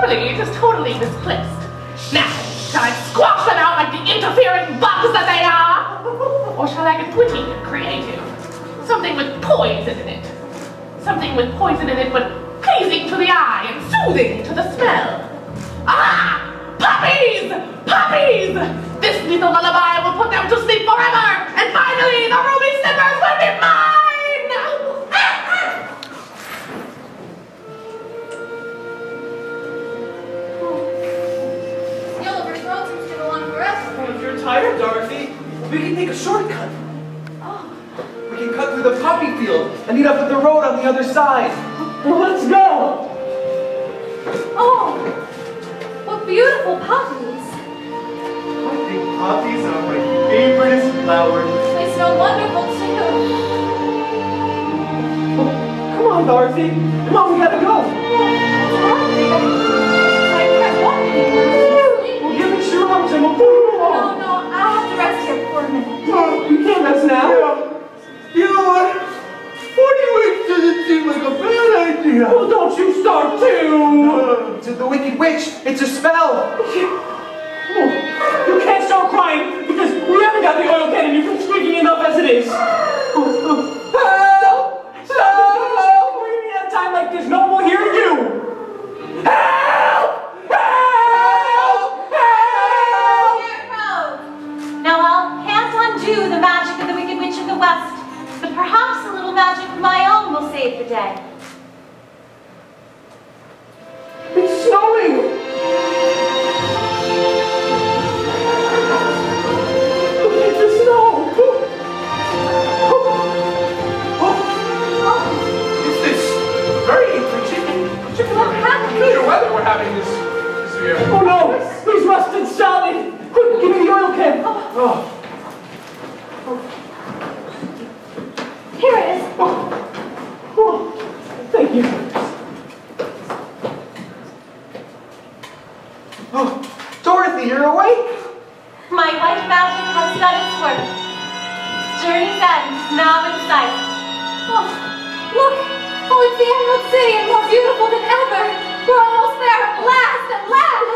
it is totally misplaced. Now, shall I squash them out like the interfering bugs that they are? Or shall I get witty and creative? Something with poison in it. Something with poison in it, but pleasing to the eye and soothing to the smell. Ah! Puppies! Puppies! This little lullaby will put them to sleep forever, and finally the ruby slippers will be mine! If you're tired, Dorothy, we can take a shortcut. Oh. We can cut through the poppy field and meet up at the road on the other side. Well, let's go! Oh, what beautiful poppies. I think poppies are my favorite flower. They smell wonderful, too. Come on, Dorothy. Come on, we gotta go. I can't walk anymore. We'll give it your arms and we'll pull you along. No, I have to rest here for a minute. You can't rest now. You know what? 40 weeks doesn't seem like a bad idea. Well, don't you start too. To the Wicked Witch, it's a spell. You can't start crying because we haven't got the oil can and you've been squeaking enough as it is. Help! Stop screaming at a time like this. No one will hear you. Help! Help! Help! Here it goes. Now I can't undo the magic of the Wicked Witch of the West, but perhaps a little magic of my own will save the day. It's snowing! Look at the snow! Is this very particular weather we're having this year? Oh no! He's rusted solid! Quick, give me the oil can! Oh. Here it is. Oh. Thank you. Oh, Dorothy, you're awake? My white magic has done its work. Journey's end is now in sight. Oh, look! Oh, it's the Emerald City and more beautiful than ever! We're almost there at last, at last!